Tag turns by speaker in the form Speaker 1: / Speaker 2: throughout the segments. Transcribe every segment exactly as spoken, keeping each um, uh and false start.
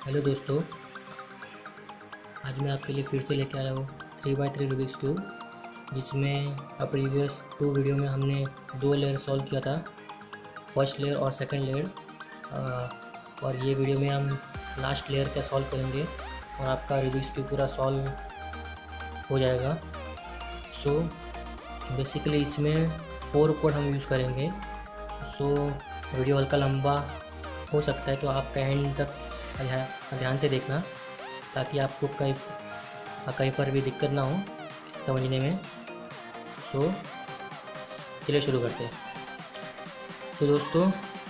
Speaker 1: Hello दोस्तों, आज मैं आपके लिए फिर से लेके आया हूँ three by three Rubik's cube, जिसमें प्रीवियस टू वीडियो में हमने दो लेयर सॉल्व किया था, फर्स्ट लेयर और सेकंड लेयर। और ये वीडियो में हम लास्ट लेयर का सॉल्व करेंगे और आपका रूबिक्स क्यूब पूरा सॉल्व हो जाएगा। सो बेसिकली इसमें फोर कोड हम यूज़ करेंगे। सो वीडियो हल्का लंबा हो सकता है, तो आप एंड तक ध्यान से देखना ताकि आपको कहीं कहीं पर भी दिक्कत ना हो समझने में। सो चलिए शुरू करते हैं। सो दोस्तों,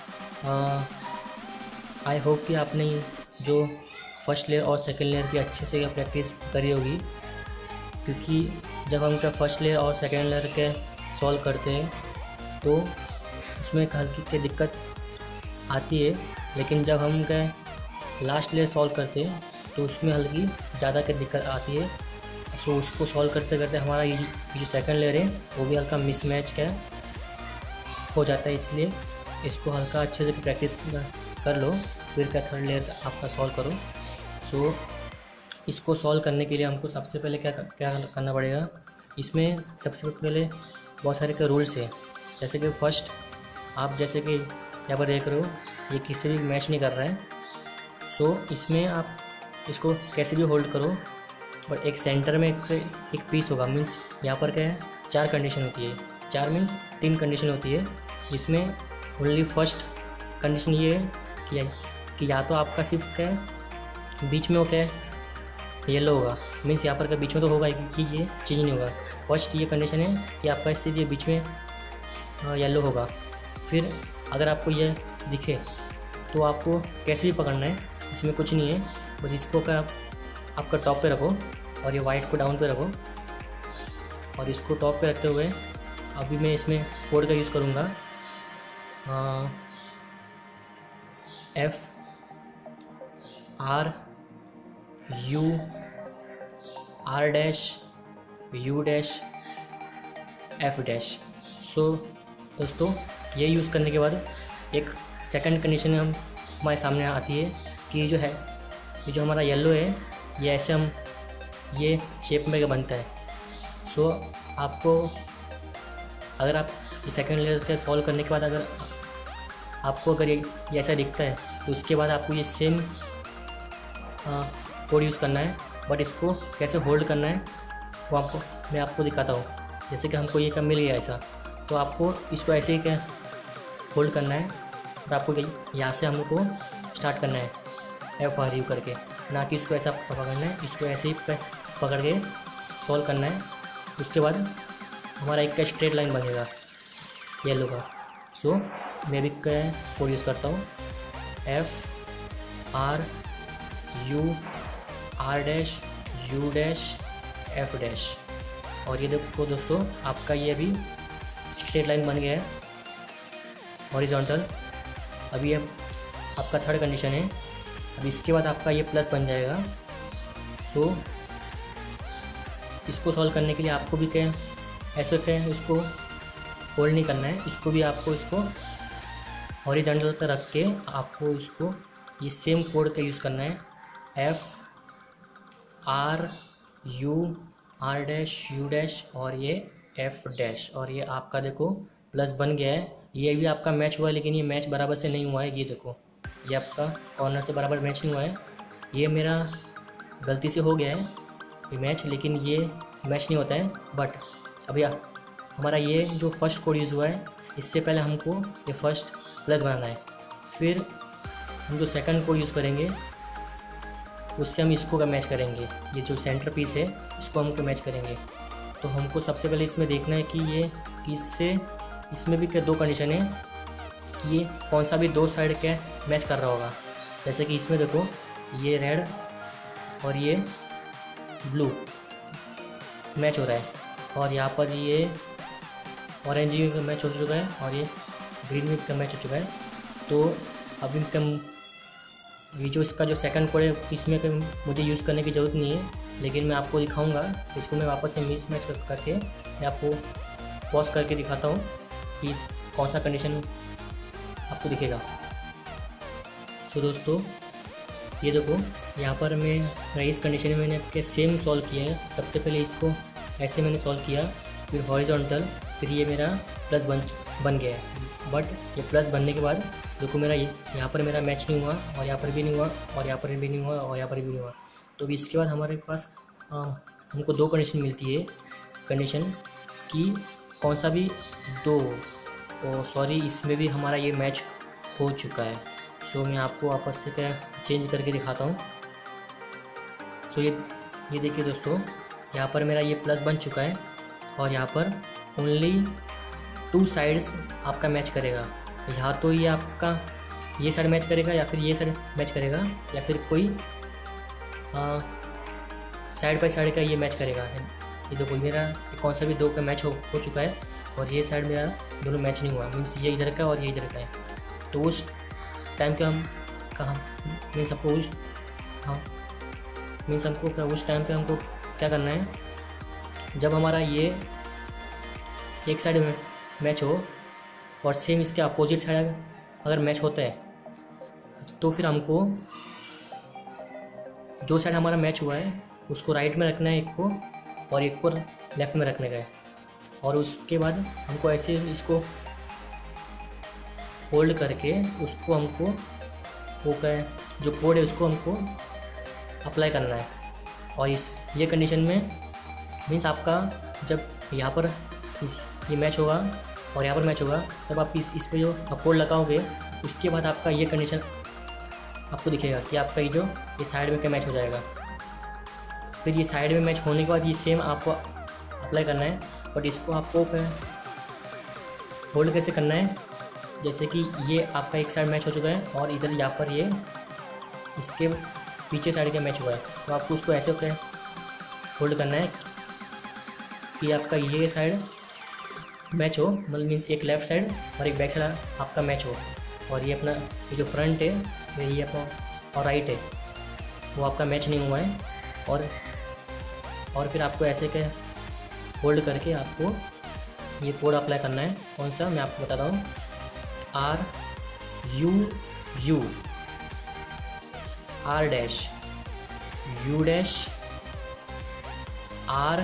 Speaker 1: आई होप कि आपने जो फर्स्ट लेयर और सेकंड लेयर की अच्छे से प्रैक्टिस करी होगी, क्योंकि जब हम का फर्स्ट लेयर और सेकंड लेयर के सॉल्व करते हैं तो उसमें हल्की की दिक्कत आती है, लेकिन जब हम का लास्ट लेयर सॉल्व करते हैं तो उसमें हल्की ज़्यादा की दिक्कत आती है। सो उसको सॉल्व करते करते हमारा ये जो सेकंड लेयर है वो भी हल्का मिसमैच का हो जाता है, इसलिए इसको हल्का अच्छे से प्रैक्टिस कर लो, फिर क्या थर्ड लेयर आपका सॉल्व करो। सो इसको सॉल्व करने के लिए हमको सबसे पहले क्या क्या करना पड़ेगा। इसमें सबसे पहले बहुत सारे के रूल्स है, जैसे कि फर्स्ट आप जैसे कि यहाँ पर देख रहे हो ये किसी भी मैच नहीं कर रहा है। सो so, इसमें आप इसको कैसे भी होल्ड करो, बट एक सेंटर में एक से एक पीस होगा। मीन्स यहाँ पर क्या है, चार कंडीशन होती है, चार मीन्स तीन कंडीशन होती है, जिसमें ओनली फर्स्ट कंडीशन ये है कि, कि या तो आपका सिर्फ क्या है बीच में हो क्या है येलो होगा। मीन्स यहाँ पर क्या बीच में तो होगा कि ये चेंज नहीं होगा। फर्स्ट ये कंडीशन है कि आपका सिर्फ ये बीच में येलो होगा। फिर अगर आपको ये दिखे तो आपको कैसे भी पकड़ना है, इसमें कुछ नहीं है, बस इसको का आप, आपका टॉप पे रखो और ये वाइट को डाउन पे रखो, और इसको टॉप पे रखते हुए अभी मैं इसमें कोड का यूज़ करूँगा F R U R dash U dash F dash. So दोस्तों, ये यूज़ करने के बाद एक सेकंड कंडीशन हम हमारे सामने आती है कि जो है ये जो हमारा येलो है ये ऐसे हम ये शेप में बनता है। सो आपको अगर आप ये सेकंड लेयर के सॉल्व करने के बाद अगर आपको अगर ये ऐसा दिखता है तो उसके बाद आपको ये सेम कोड यूज़ करना है, बट इसको कैसे होल्ड करना है वो आपको मैं आपको दिखाता हूँ। जैसे कि हमको ये क्या मिल गया ऐसा, तो आपको इसको ऐसे ही क्या होल्ड करना है और आपको यहाँ से हमको स्टार्ट करना है एफ आर यू करके, ना कि इसको ऐसा पकड़ना है, इसको ऐसे ही पकड़ के सॉल्व करना है। उसके बाद हमारा एक का स्ट्रेट लाइन बनेगा येलो का। सो मैं भी कोड यूज़ करता हूँ F R U R dash U dash F dash, और ये देखो दोस्तों आपका ये भी स्ट्रेट लाइन बन गया है हॉरिजॉन्टल। अभी अब आपका थर्ड कंडीशन है, अब इसके बाद आपका ये प्लस बन जाएगा। सो इसको सॉल्व करने के लिए आपको भी क्या ऐसे क्या इसको होल्ड नहीं करना है, इसको भी आपको इसको हॉरिजॉन्टल पर रख के आपको इसको ये सेम कोड का यूज़ करना है F R U R dash U dash और ये एफ डैश, और ये आपका देखो प्लस बन गया है। ये भी आपका मैच हुआ है, लेकिन ये मैच बराबर से नहीं हुआ है। ये देखो ये आपका कॉर्नर से बराबर मैच नहीं हुआ है, ये मेरा गलती से हो गया है ये मैच, लेकिन ये मैच नहीं होता है। बट अभी हमारा ये जो फर्स्ट कोड यूज़ हुआ है, इससे पहले हमको ये फर्स्ट प्लस बनाना है, फिर हम जो सेकंड कोड यूज़ करेंगे उससे हम इसको का मैच करेंगे। ये जो सेंटर पीस है इसको हमको मैच करेंगे। तो हमको सबसे पहले इसमें देखना है कि ये किससे, इसमें भी क्या दो कंडीशन है कि ये कौन सा भी दो साइड के मैच कर रहा होगा। जैसे कि इसमें देखो ये रेड और ये ब्लू मैच हो रहा है, और यहाँ पर ये ऑरेंज का मैच हो चुका है और ये ग्रीन का मैच हो चुका है। तो अभी कम ये जो इसका जो सेकंड कोड है इसमें मुझे यूज़ करने की ज़रूरत नहीं है, लेकिन मैं आपको दिखाऊंगा। इसको मैं वापस से मिस मैच करके मैं आपको पॉज करके दिखाता हूँ कि कौन सा कंडीशन आपको दिखेगा। सो दोस्तों, ये देखो यहाँ पर मैं मैं इस कंडीशन में मैंने आपके सेम सॉल्व किया है। सबसे पहले इसको ऐसे मैंने सॉल्व किया, फिर हॉरिजॉन्टल, फिर ये मेरा प्लस बन बन गया है। बट ये प्लस बनने के बाद देखो मेरा ये यहाँ पर मेरा मैच नहीं हुआ, और यहाँ पर भी नहीं हुआ, और यहाँ पर भी नहीं हुआ, और यहाँ पर भी नहीं हुआ। तो भी इसके बाद हमारे पास आ, हमको दो कंडीशन मिलती है। कंडीशन कि कौन सा भी दो, तो सॉरी इसमें भी हमारा ये मैच हो चुका है। सो मैं आपको वापस से क्या चेंज करके दिखाता हूँ। सो ये ये देखिए दोस्तों, यहाँ पर मेरा ये प्लस बन चुका है, और यहाँ पर ओनली टू साइड्स आपका मैच करेगा। यहाँ तो ये आपका ये साइड मैच करेगा, या फिर ये साइड मैच करेगा, या फिर कोई साइड बाई साइड का ये मैच करेगा। ये देखो मेरा कौन सा भी दो का मैच हो हो चुका है, और ये साइड मेरा दोनों मैच नहीं हुआ, मीन्स ये इधर का और ये इधर का है। तो उस टाइम के हम कहाँ मीन्स हमको उस हाँ मीन्स हमको क्या उस टाइम पे हमको क्या करना है, जब हमारा ये एक साइड में मैच हो और सेम इसके अपोजिट साइड अगर मैच होता है, तो फिर हमको जो साइड हमारा मैच हुआ है उसको राइट में रखना है एक को, और एक को लेफ़्ट में रखने का है। और उसके बाद हमको ऐसे इसको होल्ड करके उसको हमको वो क्या जो कोड है उसको हमको अप्लाई करना है। और इस ये कंडीशन में मीन्स आपका जब यहाँ पर इस ये मैच होगा और यहाँ पर मैच होगा, तब आप इस इस पर जो कोड लगाओगे, उसके बाद आपका ये कंडीशन आपको दिखेगा कि आपका ये जो ये साइड में क्या मैच हो जाएगा। फिर ये साइड में मैच होने के बाद ये सेम आपको अप्लाई करना है, बट इसको आपको होल्ड कैसे करना है, जैसे कि ये आपका एक साइड मैच हो चुका है और इधर यहाँ पर ये इसके पीछे साइड का मैच हुआ है, तो आपको उसको ऐसे होकर होल्ड करना है कि आपका ये साइड मैच हो, मतलब मीन्स एक लेफ़्ट साइड और एक बैक साइड आपका मैच हो, और ये अपना ये जो फ्रंट है ये अपना और राइट है वो आपका मैच नहीं हुआ है। और और फिर आपको ऐसे के होल्ड करके आपको ये कोड अप्लाई करना है। कौन सा मैं आपको बताता हूँ, R U U R dash U dash R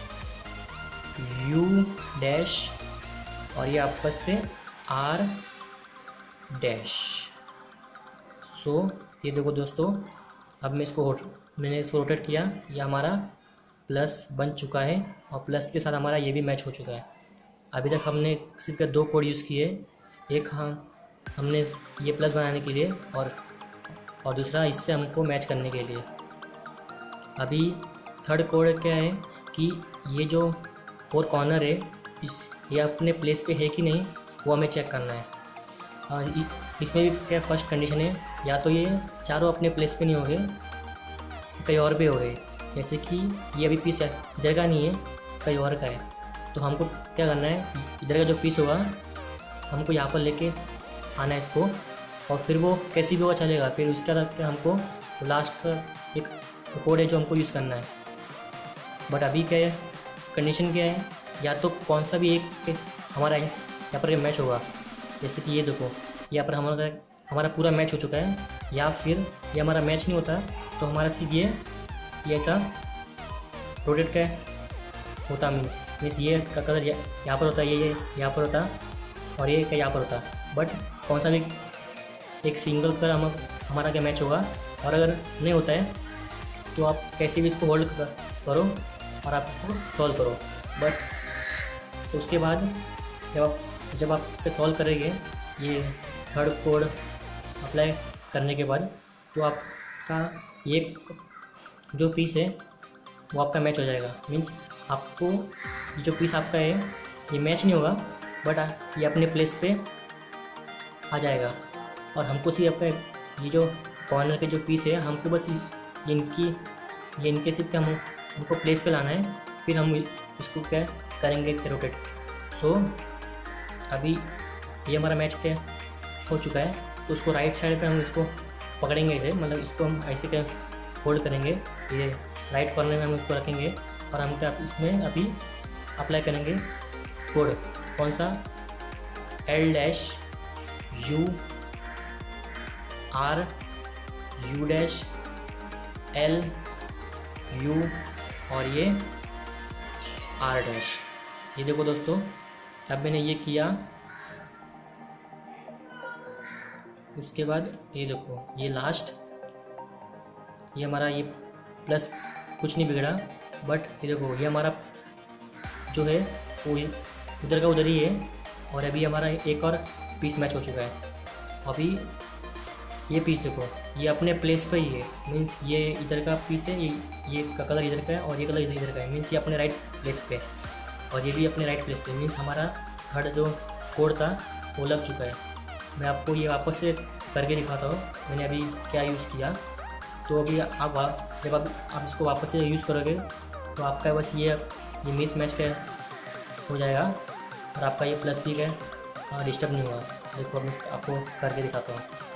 Speaker 1: U dash और ये आपस से आर डैश। सो ये देखो दोस्तों, अब मैं इसको मैंने इसको रोटेट किया, ये हमारा प्लस बन चुका है और प्लस के साथ हमारा ये भी मैच हो चुका है। अभी तक हमने सिर्फ दो कोड यूज़ किए, एक हम हमने ये प्लस बनाने के लिए और और दूसरा इससे हमको मैच करने के लिए। अभी थर्ड कोड क्या है कि ये जो फोर कॉर्नर है इस ये अपने प्लेस पे है कि नहीं वो हमें चेक करना है। और इसमें भी क्या फर्स्ट कंडीशन है, या तो ये चारों अपने प्लेस पे नहीं हो गए, कहीं और भी हो गए, जैसे कि ये अभी पीस इधर का नहीं है कहीं और का है, तो हमको क्या करना है, इधर का जो पीस होगा हमको यहाँ पर लेके आना है इसको, और फिर वो कैसी भी होगा चलेगा। फिर उसके बाद हमको लास्ट एक कोड है जो हमको यूज़ करना है। बट अभी क्या है, कंडीशन क्या है, या तो कौन सा भी एक हमारा यहाँ पर मैच होगा, जैसे कि ये देखो यहाँ पर हमारा हमारा पूरा मैच हो चुका है, या फिर ये हमारा मैच नहीं होता तो हमारा सीधे ये ऐसा रोटेट का होता, मीन्स मीन्स ये का कलर यहाँ पर होता है, ये ये यहाँ पर होता और ये का यहाँ पर होता। बट कौन सा भी एक सिंगल कलर हम हमारा क्या मैच होगा, और अगर नहीं होता है तो आप कैसे भी इसको होल्ड करो और आप इसको सॉल्व करो। बट उसके बाद जब आप जब आप पे सॉल्व करेंगे ये थर्ड कोड अप्लाई करने के बाद, तो आपका ये जो पीस है वो आपका मैच हो जाएगा। मीन्स आपको जो पीस आपका है ये मैच नहीं होगा, बट ये अपने प्लेस पे आ जाएगा। और हमको सिर्फ आपका ये जो कॉर्नर के जो पीस है हमको बस इनकी ये इनके सिर्फ हम हमको प्लेस पे लाना है, फिर हम इसको क्या करेंगे रोटेट। सो अभी ये हमारा मैच क्या हो चुका है, तो उसको राइट साइड पे हम इसको पकड़ेंगे ऐसे, मतलब इसको हम ऐसे क्या होल्ड करेंगे, ये राइट कॉर्नर में हम इसको रखेंगे और हम क्या इसमें अभी अप्लाई करेंगे कोड। कौन सा, L dash U R U dash L U और ये आर डैश। ये देखो दोस्तों, अब मैंने ये किया, उसके बाद ये देखो ये लास्ट, ये हमारा ये प्लस कुछ नहीं बिगड़ा, बट ये देखो ये हमारा जो है वो उधर का उधर ही है। और अभी हमारा एक और पीस मैच हो चुका है। अभी ये पीस देखो, ये अपने प्लेस पे ही है, मीन्स ये इधर का पीस है, ये ये का कलर इधर का है और ये कलर इधर इधर का है, मीन्स ये अपने राइट प्लेस पे, और ये भी अपने राइट प्लेस पे, मीन्स हमारा थर्ड जो कोड था वो लग चुका है। मैं आपको ये वापस से करके दिखाता हूँ मैंने अभी क्या यूज़ किया। तो अभी आप जब आप, आप इसको वापस से यूज़ करोगे तो आपका बस ये ये मिस मैच का हो जाएगा और आपका ये प्लस भी का डिस्टर्ब नहीं हुआ। देखो मैं आपको करके दिखाता हूँ।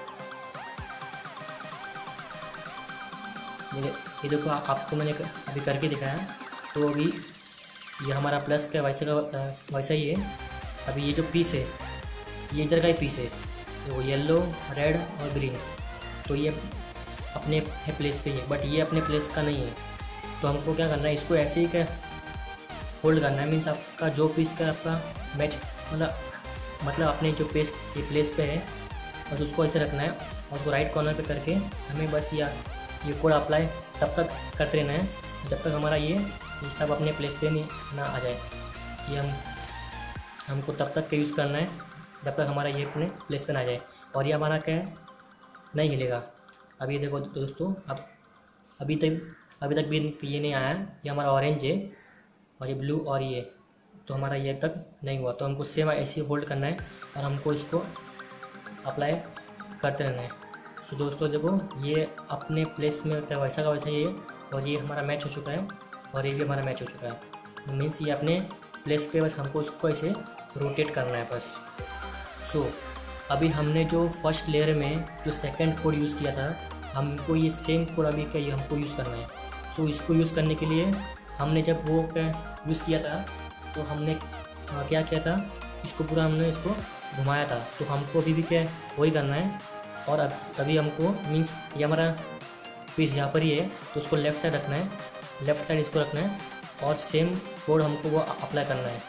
Speaker 1: ये ये देखो आपको मैंने अभी करके दिखाया, तो अभी ये हमारा प्लस का वैसे का वैसा ही है। अभी ये जो पीस है ये इधर का ही पीस है, तो येलो रेड और ग्रीन, तो ये अपने प्लेस पे ही है, बट ये अपने प्लेस का नहीं है। तो हमको क्या करना है, इसको ऐसे ही क्या होल्ड करना है, मीन्स आपका जो पीस का आपका मैच मतलब मतलब अपने जो पेस ये प्लेस पे है बस उसको ऐसे रखना है और उसको राइट कॉर्नर पे करके हमें बस या ये कोड अप्लाई तब तक करते रहना है जब तक हमारा ये ये सब अपने प्लेस पे नहीं ना आ जाए। ये हम हमको तब तक का यूज़ करना है जब तक हमारा ये अपने प्लेस पे ना आ जाए, और ये हमारा क्या है नहीं हिलेगा। अभी देखो दोस्तों, अब अभी तक अभी तक भी ये नहीं आया, ये हमारा ऑरेंज है और ये ब्लू और ये, तो हमारा ये तक नहीं हुआ। तो हमको सेम ऐसे ही होल्ड करना है और हमको इसको अप्लाई करते रहना है। सो दोस्तों देखो ये अपने प्लेस में वैसा का वैसा ये, और ये हमारा मैच हो चुका है और ये भी हमारा मैच हो चुका है, मीन्स ये अपने प्लेस पे बस हमको इसको ऐसे रोटेट करना है बस। सो so, अभी हमने जो फर्स्ट लेयर में जो सेकंड कोड यूज़ किया था, हमको ये सेम कोड अभी का ये हमको यूज़ करना है। सो so, इसको यूज़ करने के लिए हमने जब वो यूज़ किया था तो हमने क्या किया था, इसको पूरा हमने इसको घुमाया था, तो हमको अभी भी क्या वही करना है। और अब अभी हमको मीन्स ये हमारा पीस यहाँ पर ही है, तो उसको लेफ़्ट साइड रखना है, लेफ़्ट साइड इसको रखना है और सेम कोड हमको वो अप्लाई करना है।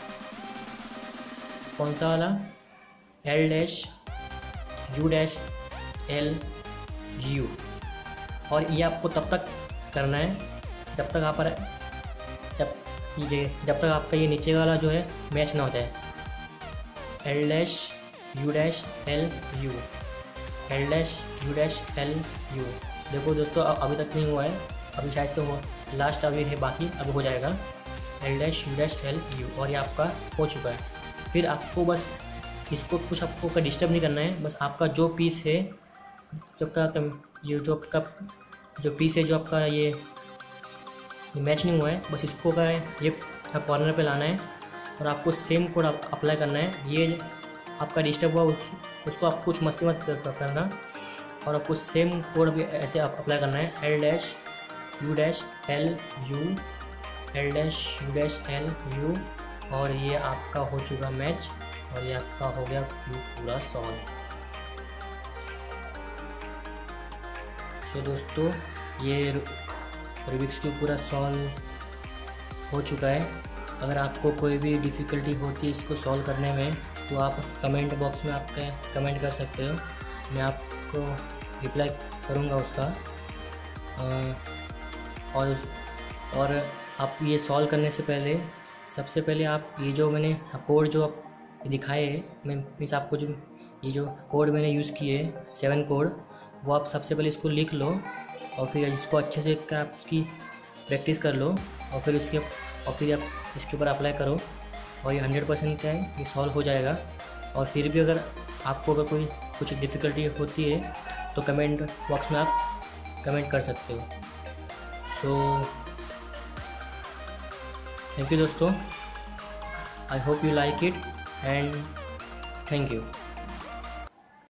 Speaker 1: कौन सा वाला, L dash U dash L U, और ये आपको तब तक करना है जब तक आप जब ये जब तक आपका ये नीचे वाला जो है मैच ना होता है। L dash U dash L U, L dash U dash L U. देखो दोस्तों अभी तक नहीं हुआ है, अभी शायद से हो लास्ट अभी है, बाकी अब हो जाएगा L dash U dash L U, और ये आपका हो चुका है। फिर आपको बस इसको कुछ आपको का डिस्टर्ब नहीं करना है, बस आपका जो पीस है जो आपका ये जो आपका जो पीस है जो आपका ये ये मैच नहीं हुआ है, बस इसको का ये कॉर्नर पे लाना है और आपको सेम कोड अप्लाई करना है। ये आपका डिस्टर्ब हुआ उस, उसको आप कुछ मस्ती मत करना, और आपको सेम कोड भी ऐसे आप अप्लाई करना है, L dash U dash L U, L dash U dash L U, और ये आपका हो चुका मैच और ये आपका हो गया पूरा सॉल्व। सो दोस्तों ये रूबिक्स क्यूब पूरा सॉल्व हो चुका है। अगर आपको कोई भी डिफ़िकल्टी होती है इसको सॉल्व करने में तो आप कमेंट बॉक्स में आपके कमेंट कर सकते हो, मैं आपको रिप्लाई करूँगा उसका। और और आप ये सॉल्व करने से पहले सबसे पहले आप ये जो मैंने कोड जो आप दिखाए है, मैं मीन्स आपको जो ये जो कोड मैंने यूज़ किए है सेवन कोड, वो आप सबसे पहले इसको लिख लो और फिर इसको अच्छे से आप उसकी प्रैक्टिस कर लो, और फिर इसके और फिर आप इसके ऊपर अप्लाई करो और ये हंड्रेड परसेंट क्या है ये सॉल्व हो जाएगा। और फिर भी अगर आपको अगर कोई कुछ डिफ़िकल्टी होती है तो कमेंट बॉक्स में आप कमेंट कर सकते हो। सो थैंक यू दोस्तों, I hope you like it and thank you.